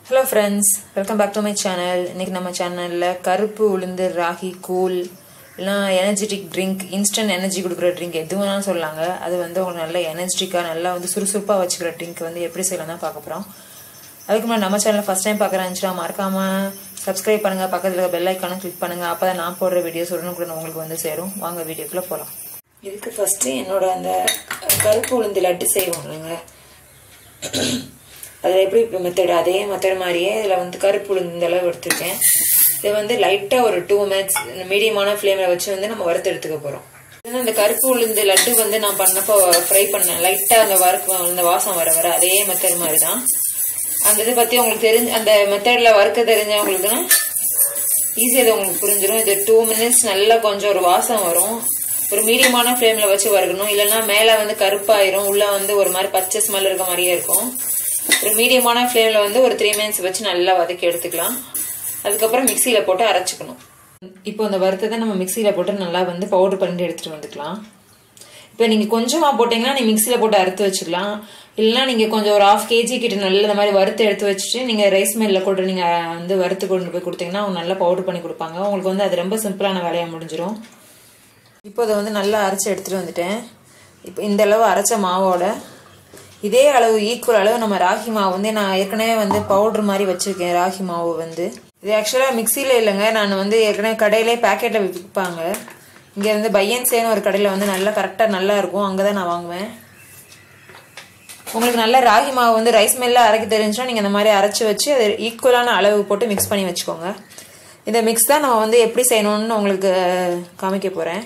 Hello friends, welcome back to my channel. இன்னைக்கு நம்ம சேனல்ல கருப்பு உளுந்து ராகி கூல் இல்லனா எனர்ஜெட்டிக் ட்ரிங்க் இன்ஸ்டன்ட் எனர்ஜி கொடுக்குற ட்ரிங்க் எது வேணாலும் சொல்லலாங்க. அது வந்து உங்களுக்கு நல்ல எனர்ஜெட்டிக்கா நல்லா வந்து சுறுசுறுப்பா வச்சுக்கிற ட்ரிங்க் வந்து எப்படி செய்யலாம் தான் பார்க்க போறோம். அதுக்கு முன்னாடி நம்ம சேனலை ஃபர்ஸ்ட் டைம் பார்க்கறேன்னா மறக்காம Subscribe பண்ணுங்க, பக்கத்துல இருக்க பெல் ஐகானை கிளிக் பண்ணுங்க. அப்பதான் நான் போடுற வீடியோஸ் உடனுக்குடன் உங்களுக்கு வந்து சேரும். வாங்க வீடியோக்குள்ள போலாம். இதுக்கு ஃபர்ஸ்ட் என்னோட அந்த கருப்பு உளுந்து லட்டு செய்வாங்கங்க. அது எப்படி மெத்தட் அதே மெத்தட் மாதிரியே இதில் வந்து கருப்பு உளுந்து அளவு எடுத்துருக்கேன். இதை வந்து லைட்டாக ஒரு 2 minutes மீடியமான ஃப்ளேமில் வச்சு வந்து நம்ம வறுத்து எடுத்துக்க போகிறோம். அந்த கருப்பு உளுந்து லட்டு வந்து நான் பண்ணப்போ ஃப்ரை பண்ணேன். லைட்டாக அந்த வாசம் வர அதே மெத்தட் மாதிரி தான். அந்த இதை பற்றி உங்களுக்கு அந்த மெத்தடில் வறுக்க தெரிஞ்சவங்களுக்குன்னா ஈஸியாக அது உங்களுக்கு புரிஞ்சிடும். இது 2 minutes நல்லா கொஞ்சம் ஒரு வாசம் வரும். ஒரு மீடியமான ஃப்ளேமில் வச்சு வறுக்கணும். இல்லைன்னா மேலே வந்து கருப்பாயிரும், உள்ள வந்து ஒரு மாதிரி பச்சை ஸ்மெல் இருக்க மாதிரியே இருக்கும். ஒரு மீடியமான ஃப்ளேமில் வந்து ஒரு 3 minutes வச்சு நல்லா வதக்கி எடுத்துக்கலாம். அதுக்கப்புறம் மிக்சியில் போட்டு அரைச்சிக்கணும். இப்போ அந்த வறுத்ததை நம்ம மிக்சியில் போட்டு நல்லா வந்து பவுடர் பண்ணிட்டு எடுத்துகிட்டு வந்துக்கலாம். இப்போ நீங்கள் கொஞ்சமாக போட்டிங்கன்னா நீங்கள் மிக்சியில் போட்டு அறுத்து வச்சுக்கலாம். இல்லைனா நீங்கள் கொஞ்சம் ஒரு 1/2 kg கிட்ட நல்லா இந்த மாதிரி வறுத்து எடுத்து வச்சுட்டு நீங்கள் ரைஸ் மில்லில் கூட நீங்கள் வந்து வறுத்து கொண்டு போய் கொடுத்தீங்கன்னா அவங்க நல்லா பவுடர் பண்ணி கொடுப்பாங்க. உங்களுக்கு வந்து அது ரொம்ப சிம்பிளான வேலையாக முடிஞ்சிடும். இப்போ அதை வந்து நல்லா அரைச்சி எடுத்துகிட்டு வந்துட்டேன். இப்போ இந்த அளவு அரைச்ச மாவோட இதே அளவு ஈக்குவல் அளவு நம்ம ராகி மாவு வந்து நான் ஏற்கனவே வந்து பவுடர் மாதிரி வச்சிருக்கேன். ராகி மாவு வந்து இது ஆக்சுவலாக மிக்சியில் இல்லைங்க, நான் வந்து ஏற்கனவே கடையிலே பேக்கெட்டில் விற்பாங்க. இங்கே வந்து பையன்சேன்னு ஒரு கடையில் வந்து நல்லா கரெக்டாக நல்லா இருக்கும், அங்கே தான் நான் வாங்குவேன். உங்களுக்கு நல்ல ராகி மாவு வந்து ரைஸ் மில்லில் அரைக்க தெரிஞ்சுன்னா நீங்கள் இந்த மாதிரி அரைச்சி வச்சு அது ஈக்குவலான அளவு போட்டு மிக்ஸ் பண்ணி வச்சுக்கோங்க. இந்த மிக்ஸ் தான் நம்ம வந்து எப்படி செய்யணும்னு உங்களுக்கு காமிக்க போகிறேன்.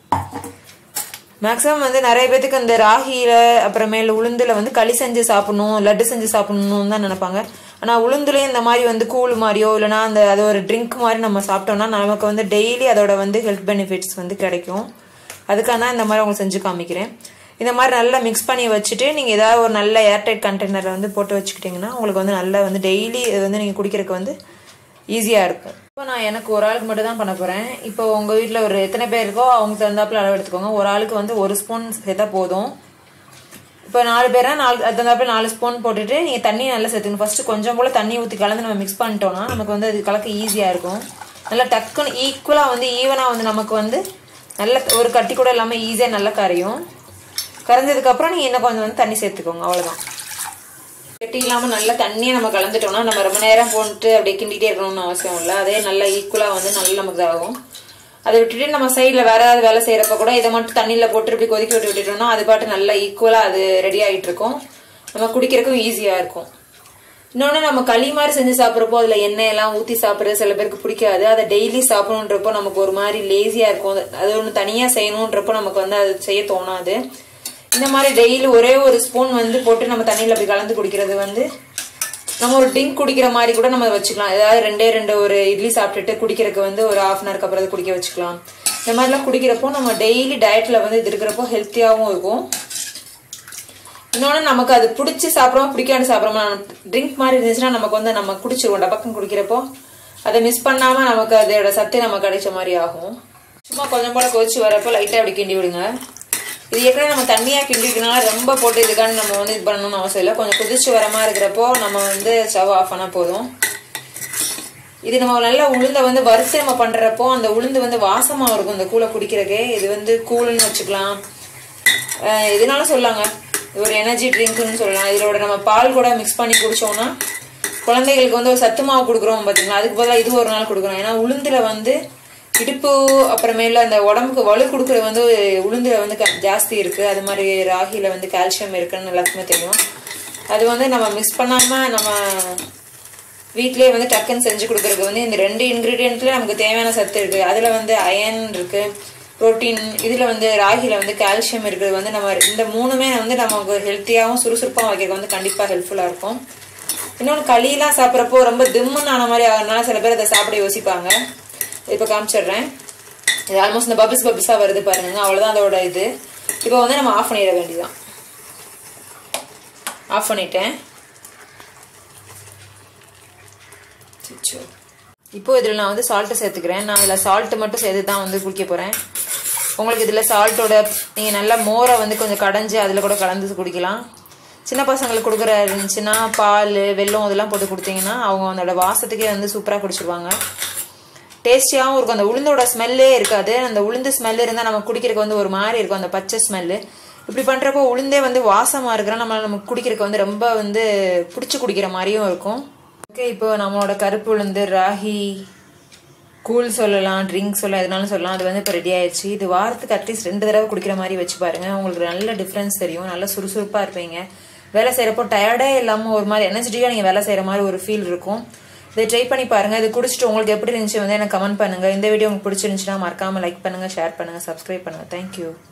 மேக்ஸிமம் வந்து நிறைய பேத்துக்கு அந்த ராகியில அப்புறமேல உளுந்துல வந்து களி செஞ்சு சாப்பிடணும், லட்டு செஞ்சு சாப்பிடணும்னு தான் நினைப்பாங்க. ஆனால் உளுந்துலேயும் இந்த மாதிரி வந்து கூழ் மாதிரியோ இல்லைனா அது ஒரு ட்ரிங்க் மாதிரி நம்ம சாப்பிட்டோம்னா நமக்கு வந்து டெய்லி அதோட வந்து ஹெல்த் பெனிஃபிட்ஸ் வந்து கிடைக்கும். அதுக்காக தான் இந்த மாதிரி உங்களுக்கு செஞ்சு காமிக்கிறேன். இந்த மாதிரி நல்லா மிக்ஸ் பண்ணி வச்சுட்டு நீங்கள் ஏதாவது ஒரு நல்ல ஏர்டைட் கண்டெய்னரில் வந்து போட்டு வச்சுக்கிட்டிங்கன்னா உங்களுக்கு வந்து நல்லா வந்து டெய்லி இது வந்து நீங்கள் குடிக்கிறதுக்கு வந்து ஈஸியாக இருக்கும். இப்போ நான் எனக்கு ஒரு ஆளுக்கு மட்டும் தான் பண்ண போகிறேன். இப்போ உங்கள் வீட்டில் ஒரு எத்தனை பேர் இருக்கோ அவங்க தகுந்தாப்பில் அளவு எடுத்துக்கோங்க. ஒரு ஆளுக்கு வந்து 1 ஸ்பூன் சேர்த்தா போதும். இப்போ 4 பேரா தகுந்தாப்பில் 4 ஸ்பூன் போட்டுட்டு நீங்கள் தண்ணி நல்லா சேர்த்துக்கணும். ஃபர்ஸ்ட் கொஞ்சம் போல் தண்ணி ஊற்றி கலந்து நம்ம மிக்ஸ் பண்ணிட்டோம்னா நமக்கு வந்து அது கலக்க ஈஸியாக இருக்கும். நல்லா டக்குன்னு ஈக்குவலாக வந்து ஈவனாக வந்து நமக்கு வந்து நல்ல ஒரு கட்டி கூட இல்லாமல் ஈஸியாக நல்லா கரையும். கரைஞ்சதுக்கப்புறம் நீங்கள் இன்னும் கொஞ்சம் வந்து தண்ணி சேர்த்துக்கோங்க, அவ்வளோதான். கட்டி இல்லாமல் நல்லா தண்ணியை நம்ம கலந்துட்டோம்னா நம்ம ரொம்ப நேரம் போட்டு அப்படியே கிண்டிகிட்டே இருக்கணும்னு அவசியம் இல்லை. அதே நல்லா ஈக்குவலாக வந்து நல்லா நமக்கு ஆகும். அதை விட்டுட்டு நம்ம சைடில் வேற ஏதாவது வேலை செய்கிறப்ப கூட இதை மட்டும் தண்ணியில் போட்டு இப்படி கொதிக்க விட்டுட்டோம்னா அது பாட்டு நல்லா ஈக்குவலாக அது ரெடி ஆகிட்டு இருக்கும். நம்ம குடிக்கிறதுக்கும் ஈஸியாக இருக்கும். இன்னொன்று நம்ம களி மாதிரி செஞ்சு சாப்பிட்றப்போ அதில் எண்ணெயெல்லாம் ஊற்றி சாப்பிட்றது சில பேருக்கு பிடிக்காது. அதை டெய்லி சாப்பிடணுன்றப்போ நமக்கு ஒரு மாதிரி லேசியாக இருக்கும். அது ஒன்று தனியாக செய்யணுன்றப்போ நமக்கு வந்து அது செய்ய தோணாது. இந்த மாதிரி டெய்லி ஒரே ஒரு ஸ்பூன் வந்து போட்டு நம்ம தண்ணியில் அப்படி கலந்து குடிக்கிறது வந்து நம்ம ஒரு ட்ரிங்க் குடிக்கிற மாதிரி கூட நம்ம வச்சுக்கலாம். ஏதாவது 2 ஒரு இட்லி சாப்பிட்டுட்டு குடிக்கிறதுக்கு வந்து ஒரு 1/2 hour அப்புறம் குடிக்க வச்சுக்கலாம். இந்த மாதிரிலாம் குடிக்கிறப்போ நம்ம டெய்லி டயட்ல வந்து இது இருக்கிறப்போ ஹெல்த்தியாகவும் இருக்கும். இன்னொன்று நமக்கு அது பிடிச்சி சாப்பிட்றோம் பிடிக்காண்டு சாப்பிட்றோமா ட்ரிங்க் மாதிரி இருந்துச்சுன்னா நமக்கு வந்து நம்ம குடிச்சிருவோம். டபக்கம் குடிக்கிறப்போ அதை மிஸ் பண்ணாமல் நமக்கு அதோட சத்து நமக்கு கிடைச்ச மாதிரி ஆகும். சும்மா கொஞ்சம் போல கொதிச்சு வரப்போ லைட்டாக அப்படி கிண்டி விடுங்க. இது ஏற்கனவே நம்ம தண்ணியாக கிண்டிக்கனால ரொம்ப போட்டு இதுக்கான நம்ம வந்து இது பண்ணணும்னு அவசியம் இல்லை. கொஞ்சம் கொதிச்சு வர மாதிரி இருக்கிறப்போ நம்ம வந்து ஸ்டவ் ஆஃப் பண்ணால் போதும். இது நம்ம நல்லா உளுந்தை வந்து வறுத்து நம்ம பண்ணுறப்போ அந்த உளுந்து வந்து வாசமாக இருக்கும் இந்த கூழை குடிக்கிறக்கே. இது வந்து கூழுன்னு வச்சுக்கலாம், இதனால சொல்லாங்க. இது ஒரு எனர்ஜி ட்ரிங்க்னு சொல்லலாம். இதோட நம்ம பால் கூட மிக்ஸ் பண்ணி குடிச்சோம்னா குழந்தைகளுக்கு வந்து ஒரு சத்து மாவு கொடுக்குறோம் பார்த்தீங்களா, அதுக்கு பதிலாக இது ஒரு நாள் கொடுக்குறோம். ஏன்னா உளுந்துல வந்து இடுப்பு அப்புறமேல அந்த உடம்புக்கு வலு கொடுக்குறது வந்து உளுந்துல வந்து ஜாஸ்தி இருக்கு. அது மாதிரி ராகில வந்து கால்சியம் இருக்குன்னு எல்லாத்துக்குமே தெரியும். அது வந்து நம்ம மிக்ஸ் பண்ணாம நம்ம வீட்லயே வந்து டக்குன்னு செஞ்சு கொடுக்கறதுக்கு வந்து இந்த 2 இன்கிரீடியன்ட்ல நமக்கு தேவையான சத்து இருக்கு. அதுல வந்து அயன் இருக்கு, புரோட்டீன், இதுல வந்து ராகில வந்து கால்சியம் இருக்கிறது வந்து நம்ம இந்த 3மே வந்து நமக்கு ஹெல்த்தியாகவும் சுறுசுறுப்பாகவும் வைக்கிறது வந்து கண்டிப்பா ஹெல்ப்ஃபுல்லா இருக்கும். இன்னொன்று களியெல்லாம் சாப்பிட்றப்போ ரொம்ப திம்முன்னு ஆன மாதிரி ஆகிறதுனால சில பேர் அதை சாப்பிட யோசிப்பாங்க. இப்போ காமிச்சிடுறேன். இது ஆல்மோஸ்ட் இந்த பபிள்ஸாக வருது பாருங்க, அவ்வளோதான் அதோட இது. இப்போ வந்து நம்ம ஆஃப் பண்ணிட வேண்டியதான். ஆஃப் பண்ணிட்டேன். இப்போ இதில் நான் வந்து சால்ட்டு சேர்த்துக்கிறேன். நான் இதில் சால்ட்டு மட்டும் சேர்த்து தான் வந்து குடிக்க போகிறேன். உங்களுக்கு இதில் சால்ட்டோட நீங்கள் நல்லா மோரை வந்து கொஞ்சம் கடைஞ்சி அதில் கூட கலந்து குடிக்கலாம். சின்ன பசங்களுக்கு கொடுக்குற இருந்துச்சுன்னா பால் வெல்லம் இதெல்லாம் போட்டு கொடுத்தீங்கன்னா அவங்க அதோட வாசத்துக்கே வந்து சூப்பராக குடிச்சிருவாங்க. டேஸ்டியாகவும் இருக்கும். அந்த உளுந்தோட ஸ்மெல்லே இருக்காது. அந்த உளுந்து ஸ்மெல் இருந்தால் நம்ம குடிக்கிறதுக்கு வந்து ஒரு மாதிரி இருக்கும், அந்த பச்சை ஸ்மெல்லு. இப்படி பண்ணுறப்போ உளுந்தே வந்து வாசமாக இருக்கிற நமக்கு குடிக்கிறதுக்கு வந்து ரொம்ப வந்து பிடிச்சி குடிக்கிற மாதிரியும் இருக்கும். ஓகே, இப்போ நம்மளோட கருப்பு உளுந்து ராகி கூழ் சொல்லலாம், ட்ரிங்க் சொல்லலாம், எதுனாலும் சொல்லலாம். அது வந்து இப்போ ரெடி ஆயிடுச்சு. இது வாரத்துக்கு அட்லீஸ்ட் 2 தடவை குடிக்கிற மாதிரி வச்சு பாருங்க. உங்களுக்கு நல்ல டிஃப்ரென்ஸ் தெரியும். நல்ல சுறுசுறுப்பாக இருப்பீங்க. வேலை செய்கிறப்போ டயர்டே இல்லாமல் ஒரு மாதிரி எனர்ஜெட்டிக்காக நீங்கள் வேலை செய்கிற மாதிரி ஒரு ஃபீல் இருக்கும். இதை ட்ரை பண்ணி பாருங்க. இது குடிச்சிட்டு உங்களுக்கு எப்படி இருந்துச்சு வந்து எனக்கு கமெண்ட் பண்ணுங்க. இந்த வீடியோ உங்களுக்கு பிடிச்சிருந்துச்சுன்னா மறக்காம லைக் பண்ணுங்க, ஷேர் பண்ணுங்க, சப்ஸ்கிரைப் பண்ணுங்க. தேங்க்யூ.